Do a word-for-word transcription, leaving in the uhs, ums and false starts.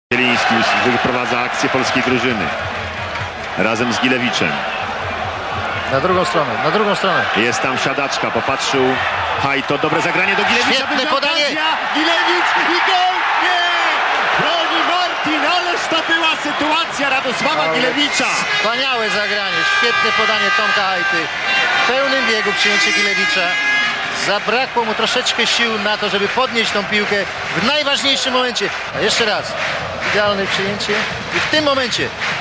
Zieliński już wyprowadza akcję polskiej drużyny razem z Gilewiczem. Na drugą stronę, na drugą stronę. Jest tam siadaczka, popatrzył Hajto, dobre zagranie do Gilewicza. Świetne podanie. Gilewicz i gol! Nie! Broni Martin, ależ to była sytuacja Radosława Ale Gilewicza. Wspaniałe zagranie, świetne podanie Tomka Hajty. W pełnym biegu przyjęcie Gilewicza. Zabrakło mu troszeczkę sił na to, żeby podnieść tą piłkę w najważniejszym momencie. A jeszcze raz, idealne przyjęcie i w tym momencie